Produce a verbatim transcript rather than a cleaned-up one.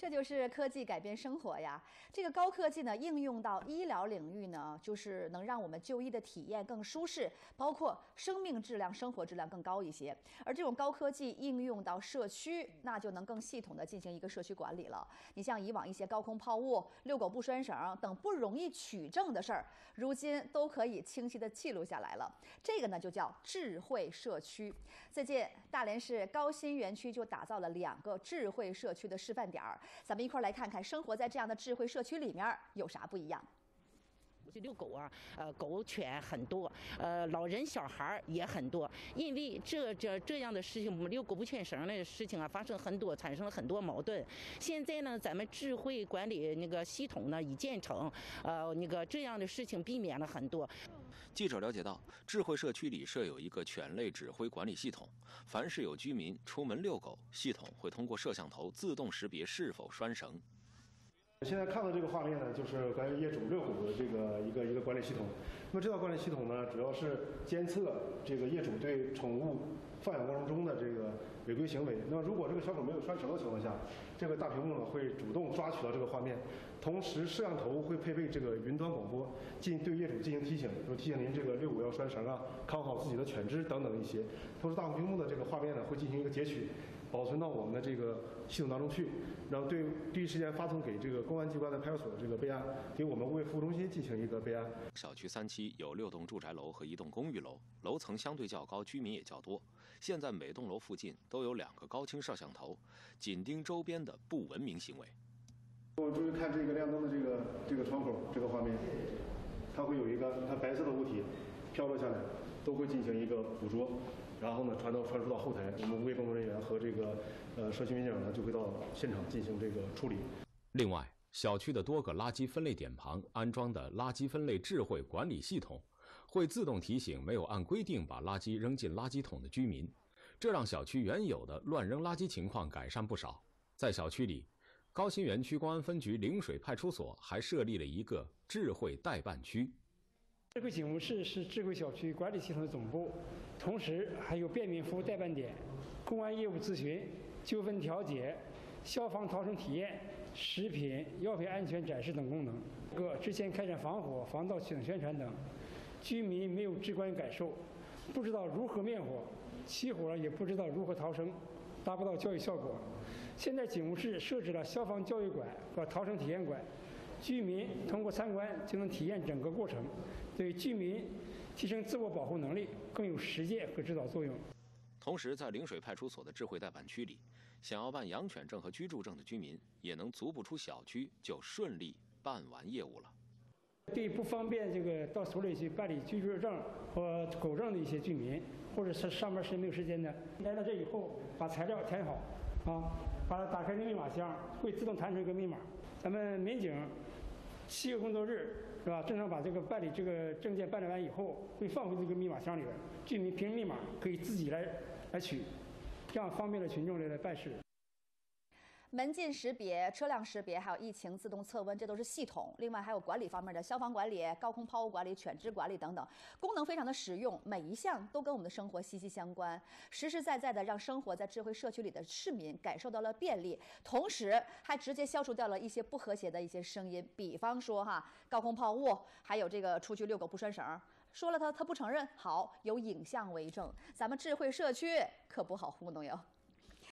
这就是科技改变生活呀！这个高科技呢，应用到医疗领域呢，就是能让我们就医的体验更舒适，包括生命质量、生活质量更高一些。而这种高科技应用到社区，那就能更系统的进行一个社区管理了。你像以往一些高空抛物、遛狗不拴绳等不容易取证的事儿，如今都可以清晰的记录下来了。这个呢，就叫智慧社区。最近，大连市高新园区就打造了两个智慧社区的示范点儿。咱们一块儿来看看，生活在这样的智慧社区里面有啥不一样。 去遛狗啊，呃，狗犬很多，呃，老人小孩也很多。因为这这这样的事情，我们遛狗不牵绳的事情啊，发生很多，产生了很多矛盾。现在呢，咱们智慧管理那个系统呢已建成，呃，那个这样的事情避免了很多。 记者了解到，智慧社区里设有一个犬类指挥管理系统，凡是有居民出门遛狗，系统会通过摄像头自动识别是否拴绳。 现在看到这个画面呢，就是关于业主遛狗的这个一个一个管理系统。那么这套管理系统呢，主要是监测这个业主对宠物放养过程中的这个违规行为。那么如果这个小狗没有拴绳的情况下，这个大屏幕呢会主动抓取到这个画面，同时摄像头会配备这个云端广播，进对业主进行提醒，说提醒您这个遛狗要拴绳啊，看好自己的犬只等等一些。同时大屏幕的这个画面呢会进行一个截取，保存到我们的这个系统当中去，然后对第一时间发送给这个公安机关的派出所这个备案，给我们物业服务中心进行一个备案。 小区三期有六栋住宅楼和一栋公寓楼，楼层相对较高，居民也较多。现在每栋楼附近都有两个高清摄像头，紧盯周边的不文明行为。 我们注意看这个亮灯的这个这个窗口这个画面，它会有一个它白色的物体飘落下来，都会进行一个捕捉，然后呢传到传输到后台，我们物业工作人员和这个呃社区民警呢就会到现场进行这个处理。 另外，小区的多个垃圾分类点旁安装的垃圾分类智慧管理系统，会自动提醒没有按规定把垃圾扔进垃圾桶的居民，这让小区原有的乱扔垃圾情况改善不少。在小区里，高新园区公安分局陵水派出所还设立了一个智慧代办区。 智慧警务室是智慧小区管理系统的总部，同时还有便民服务代办点、公安业务咨询、纠纷调解、消防逃生体验、食品药品安全展示等功能。个之前开展防火、防盗系统宣传等，居民没有直观感受，不知道如何灭火，起火了也不知道如何逃生，达不到教育效果。现在警务室设置了消防教育馆和逃生体验馆，居民通过参观就能体验整个过程，对居民提升自我保护能力更有实践和指导作用。 同时，在陵水派出所的智慧代办区里，想要办养犬证和居住证的居民，也能足不出小区就顺利办完业务了。 对不方便这个到所里去办理居住证和狗证的一些居民，或者是上班时间没有时间的，来到这以后把材料填好，啊，把它打开那密码箱，会自动弹出一个密码。咱们民警七个工作日是吧？正常把这个办理这个证件办理完以后，会放回这个密码箱里边，居民凭密码可以自己来来取，这样方便了群众来来办事。 门禁识别、车辆识别，还有疫情自动测温，这都是系统。另外还有管理方面的消防管理、高空抛物管理、犬只管理等等，功能非常的实用，每一项都跟我们的生活息息相关，实实在在的让生活在智慧社区里的市民感受到了便利，同时还直接消除掉了一些不和谐的一些声音，比方说哈高空抛物，还有这个出去遛狗不拴绳，说了他他不承认，好，有影像为证，咱们智慧社区可不好糊弄哟。